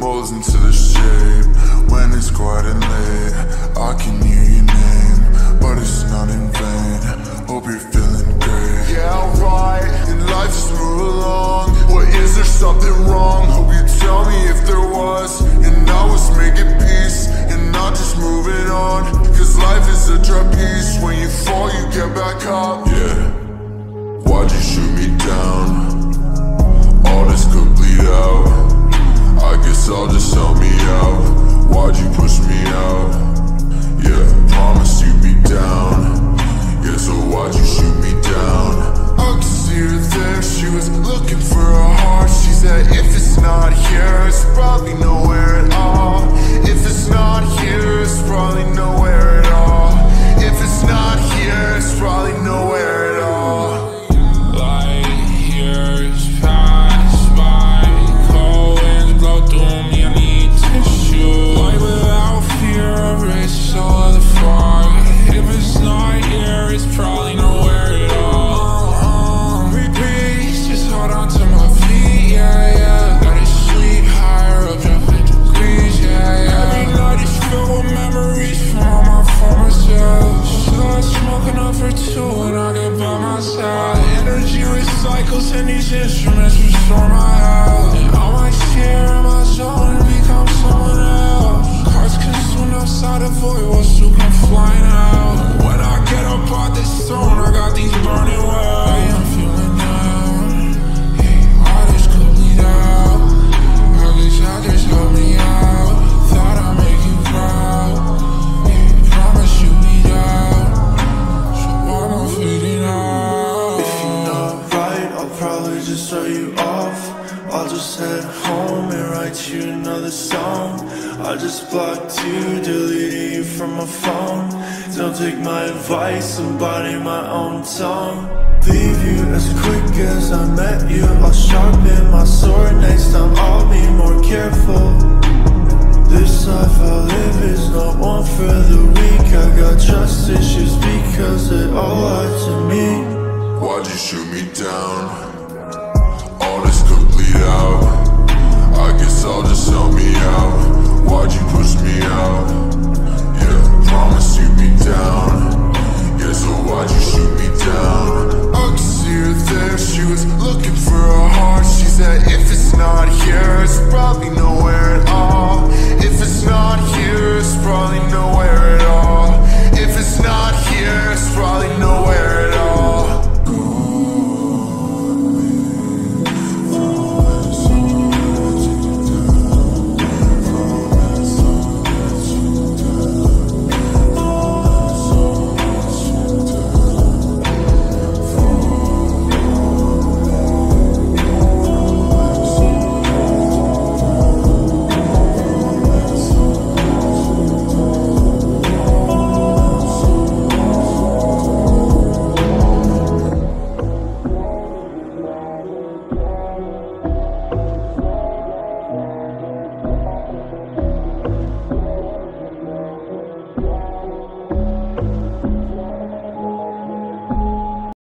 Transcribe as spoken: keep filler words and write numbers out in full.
molds into the shape. When it's quiet and late, I can hear your name, but it's not in vain. Hope you're feeling great. Yeah, right, and life just move along. What, is there something wrong? Hope you tell me if there was, and I was making peace and not just moving on. Cause life is a trapeze, when you fall you get back up. Yeah, why'd you shoot me down? All this could bleed out. I guess I'll just help me out. Why'd you push me out? Yeah, promise you'd be down. Yeah, so why'd you shoot me down? I could see her there, she was looking for a heart. She said if it's not here, it's probably nowhere at all. If it's not here, it's probably nowhere at all. If it's not here, it's probably nowhere at all. Light years pass by, cold winds blow through me, I need tissue. Light without fear, erase all the fog. If it's not here, it's probably nowhere at all. Um, repeat, just hold on to my feet, yeah, yeah. Gotta sleep higher up, jumping degrees, yeah, yeah. Every night is filled with memories from all my former selves. So I smoke enough for two and I get by myself. Energy recycles and these instruments restore my health. And all I share in my zone and become someone else. Cars consumed outside the void will soon come flying out. When I get up out this throne, I got these burning wells. I am feeling down. Yeah, all this could bleed out. I guess I just help me out. Thought I'd make you proud. Yeah, promise you'd be down. So why am I fading out? If you're not right, I'll probably just throw you off. I'll just head home and write you another song. I just blocked you, deleted you from my phone. Don't take my advice and bite my own tongue. Leave you as quick as I met you. I'll sharpen my sword, next time I'll be more careful. This life I live is not one for the weak. I got trust issues because they all lied to me. Why'd you shoot me down? All this could bleed out. I guess I'll just help me out. Why'd you push me out? Yeah, promise you'd be down. Yeah, so why'd you shoot me down?